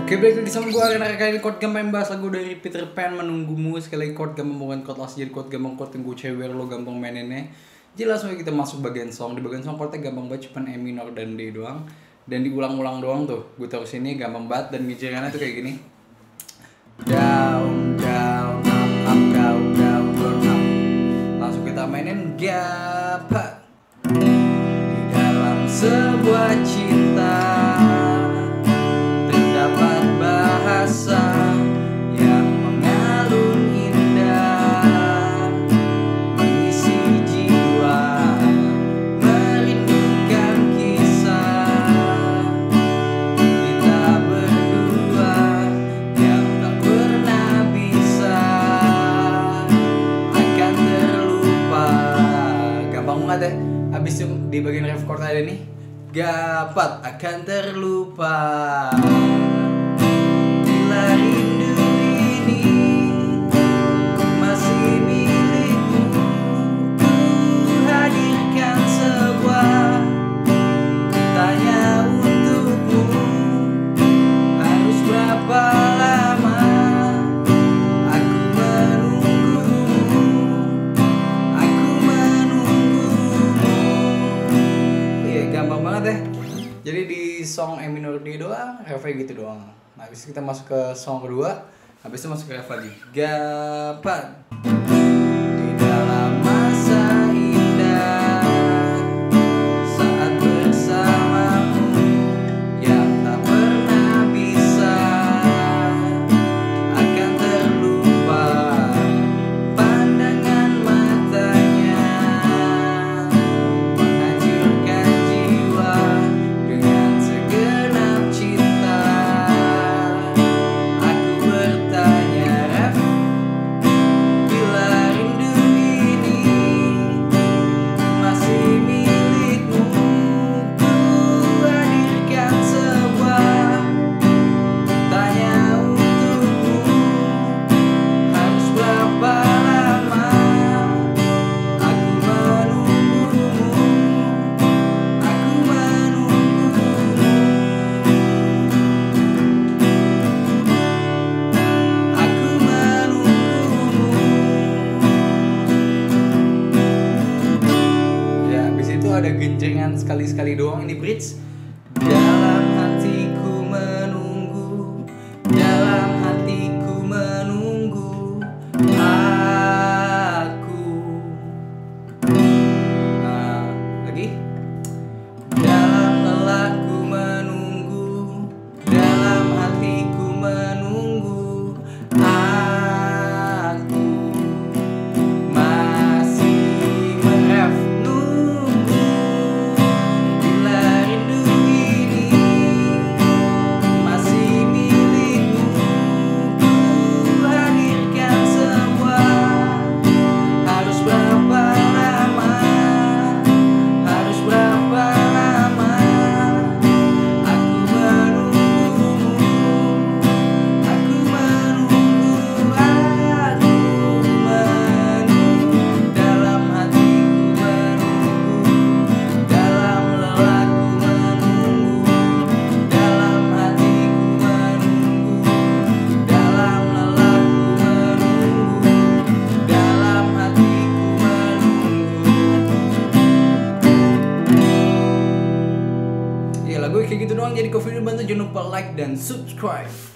Oke, balik lagi sama gue Arena kali ini Chord gampang bahas lagu dari Peter Pan Menunggumu. Sekali lagi chord gampang bukan chord langsung jadi chord gampang, chord yang gue cewek lo gampang maininnya. Jelas kita masuk bagian song. Di bagian song chordnya gampang banget, cuman E minor dan D doang. Dan diulang-ulang doang tuh. Gue taruh sini gampang banget dan ngejarannya tuh kayak gini. Down, down, up, up, down, down, down, up. Langsung kita mainin gapat. Di dalam sebuah cinta terdapat bahasa yang mengalun indah, mengisi jiwa, merindukan kisah kita berdua yang tak pernah bisa akan terlupa. Gampang banget ya. Abis itu di bagian ref chord ada nih, gapat akan terlupa. Bila rindu ini masih milikmu, ku hadirkan sebuah tanya untukmu. Harus berapa lama aku menunggumu, aku menunggumu. Iya, gampang banget ya. Jadi di song E minor D doang, refnya gitu doang. Nah, habis kita masuk ke song kedua, habis itu masuk ke ref lagi. Gapat. Di dalam masa indah saat bersamamu yang tak pernah bisa akan terlupa. Pandangan matanya menghancurkan jiwa dengan segenap cinta. Aku bertanya, ref, bila rindu ini masih milikmu, ku hadirkan sebuah tanya untukmu. Harus berapa lama aku menunggumu, aku menunggumu, aku menunggumu. Ya, habis itu ada genjengan sekali-sekali doang ini bridge. Dalam hatiku menunggu, dalam hatiku menunggu aku. Nah, lagi. Dalam lelahku menunggu, dalam hatiku menunggu aku. Masih meref nunggu. Bila rindu ini masih milikmu, ku hadirkan semua. Harus berapa lama, harus berapa lama aku menunggumu, aku menunggu, aku menunggu. Dalam hatiku menunggu, dalam lelahku menunggu, dalam hatiku menunggu, dalam lelahku menunggu, dalam hatiku menunggu. Ya, lagu kayak gitu doang. Jadi kalau video bantu jangan lupa like dan subscribe.